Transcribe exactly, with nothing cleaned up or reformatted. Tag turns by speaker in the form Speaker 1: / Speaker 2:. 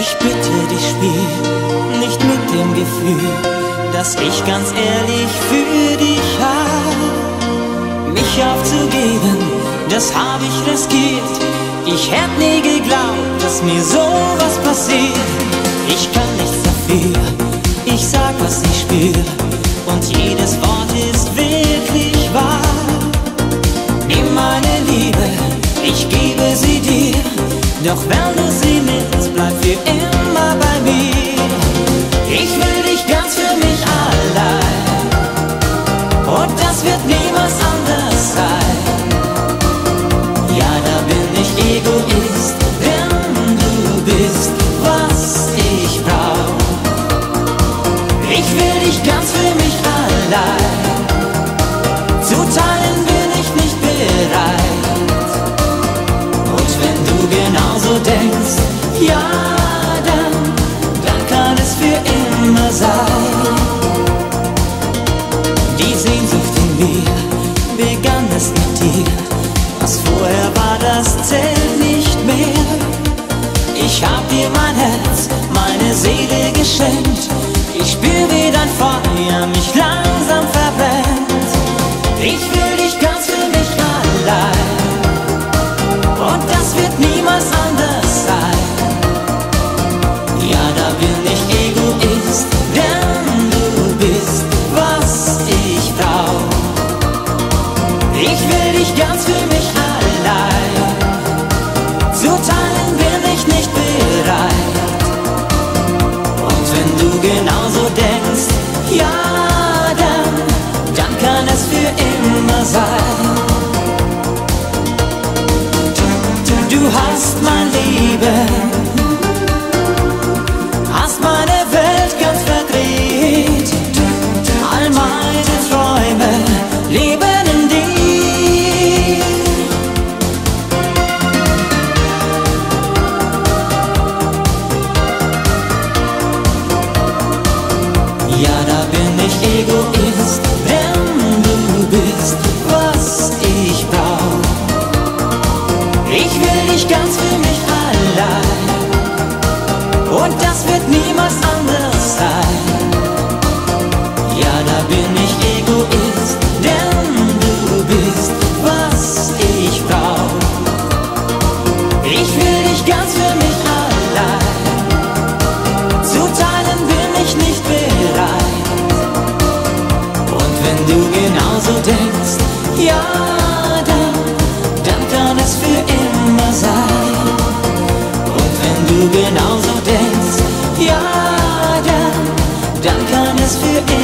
Speaker 1: Ich bitte dich, spiel nicht mit dem Gefühl, dass ich ganz ehrlich für dich hab. Mich aufzugeben, das hab ich riskiert. Ich hätt nie geglaubt, dass mir sowas passiert. Ich kann nichts dafür, ich sag, was ich spür, und jedes Wort ist wirklich wahr. Nimm meine Liebe, ich gebe sie dir, doch wenn du sie nimmst, bleib für immer bei mir. Ich will dich ganz für mich allein, und das wird niemals anders sein. Ja, da bin ich Egoist, denn du bist, was ich brauch. Ich will dich ganz für mich allein, zu teilen bin ich nicht bereit. Und wenn du genauso denkst, ja, dann, dann kann es für immer sein. Die Sehnsucht in mir begann es mit dir. Was vorher war, das zählt nicht mehr. Ich hab dir mein Herz, meine Seele geschenkt. Ich spür, wie dein Feuer mich langsam verbrennt. Ich will dich ganz für mich allein, und das wird niemals anders sein. Ja, da bin ich Egoist, denn du bist, was ich brauch. Ich will dich ganz für mich allein, zu teilen bin ich nicht bereit. Und wenn du genauso denkst, ja, dann, dann kann es für immer sein. Du hast mein Leben, hast meine Welt ganz verdreht. All meine Träume leben in dir. Ja, da bin ich Egoist, denn du bist, was ich brauch. Ich will dich ganz für mich allein, und das wird niemals anders sein. Ja, da bin ich Egoist, denn du bist, was ich brauch. Ich will dich ganz für mich allein, zu teilen bin ich nicht bereit. Und wenn du genauso denkst, ja, dann, dann kann es für immer sein. Und wenn du genauso denkst, ja, dann, dann kann es für immer sein.